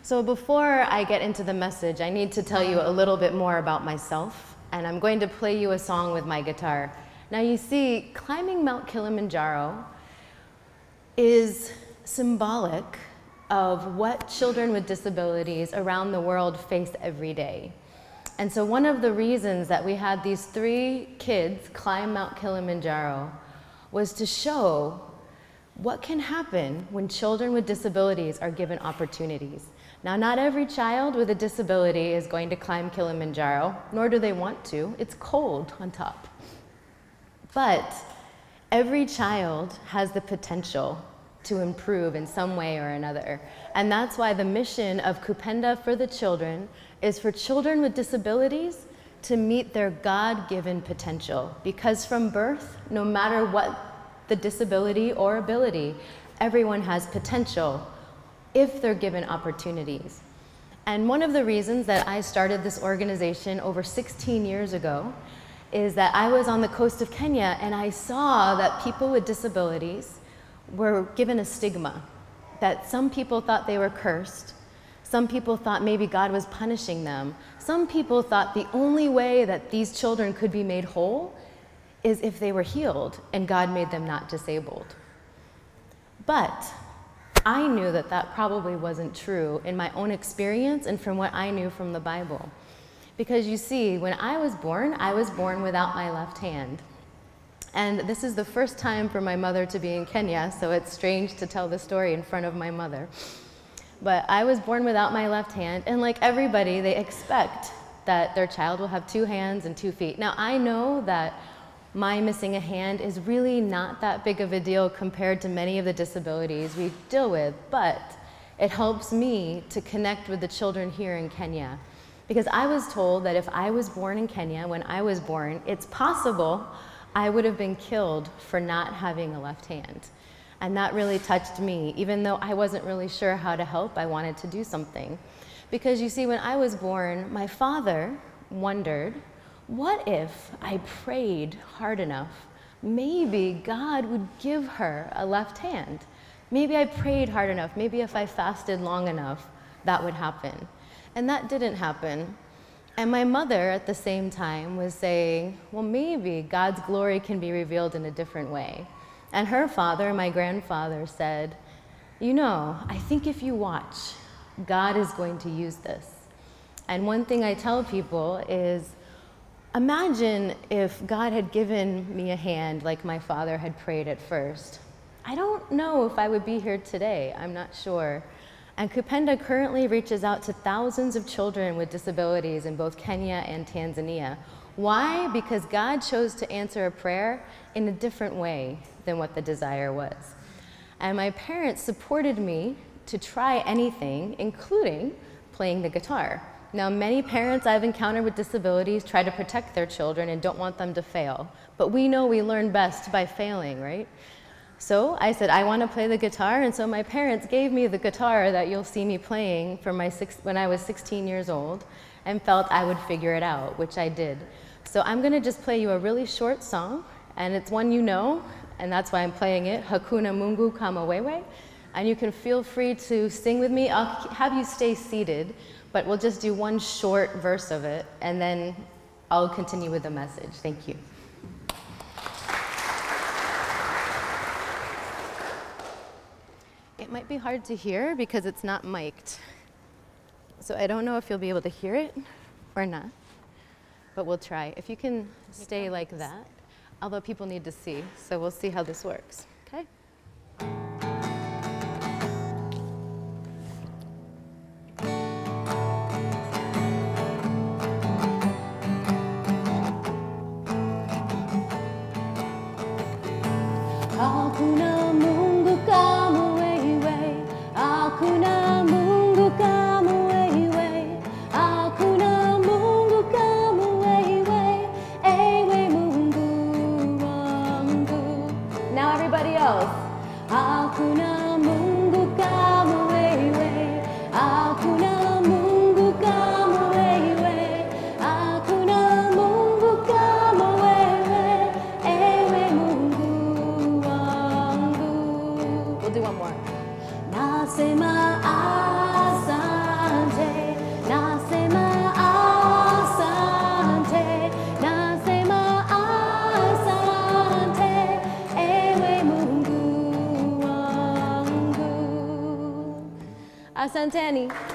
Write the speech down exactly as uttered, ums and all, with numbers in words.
So before I get into the message, I need to tell you a little bit more about myself, and I'm going to play you a song with my guitar. Now you see, climbing Mount Kilimanjaro is symbolic of what children with disabilities around the world face every day. And so one of the reasons that we had these three kids climb Mount Kilimanjaro was to show what can happen when children with disabilities are given opportunities. Now, not every child with a disability is going to climb Kilimanjaro, nor do they want to. It's cold on top. But every child has the potential to improve in some way or another. And that's why the mission of Kupenda for the Children is for children with disabilities to meet their God-given potential. Because from birth, no matter what the disability or ability, everyone has potential if they're given opportunities. And one of the reasons that I started this organization over sixteen years ago is that I was on the coast of Kenya and I saw that people with disabilities were given a stigma, that some people thought they were cursed, some people thought maybe God was punishing them, some people thought the only way that these children could be made whole is if they were healed and God made them not disabled. But I knew that that probably wasn't true in my own experience and from what I knew from the Bible. Because you see, when I was born, I was born without my left hand. And this is the first time for my mother to be in Kenya, so it's strange to tell the story in front of my mother. But I was born without my left hand, and like everybody, they expect that their child will have two hands and two feet. Now, I know that my missing a hand is really not that big of a deal compared to many of the disabilities we deal with, but it helps me to connect with the children here in Kenya. Because I was told that if I was born in Kenya, when I was born, it's possible I would have been killed for not having a left hand. And that really touched me. Even though I wasn't really sure how to help, I wanted to do something. Because you see, when I was born, my father wondered, what if I prayed hard enough? Maybe God would give her a left hand. Maybe I prayed hard enough. Maybe if I fasted long enough, that would happen. And that didn't happen. And my mother, at the same time, was saying, well, maybe God's glory can be revealed in a different way. And her father, my grandfather, said, you know, I think if you watch, God is going to use this. And one thing I tell people is, imagine if God had given me a hand like my father had prayed at first. I don't know if I would be here today. I'm not sure. And Kupenda currently reaches out to thousands of children with disabilities in both Kenya and Tanzania. Why? Because God chose to answer a prayer in a different way than what the desire was. And my parents supported me to try anything, including playing the guitar. Now, many parents I've encountered with disabilities try to protect their children and don't want them to fail. But we know we learn best by failing, right? So I said, I want to play the guitar, and so my parents gave me the guitar that you'll see me playing for my six, when I was sixteen years old, and felt I would figure it out, which I did. So I'm going to just play you a really short song, and it's one you know, and that's why I'm playing it, Hakuna Mungu Kama Wewe. And you can feel free to sing with me. I'll have you stay seated, but we'll just do one short verse of it, and then I'll continue with the message. Thank you. It might be hard to hear because it's not mic'd. So I don't know if you'll be able to hear it or not, but we'll try. If you can stay like that, although people need to see, so we'll see how this works, okay? Hakuna Mungu kama wewe, hakuna Mungu kama wewe, hakuna Mungu kama wewe, ewe Mungu wangu. Now everybody Asanteni.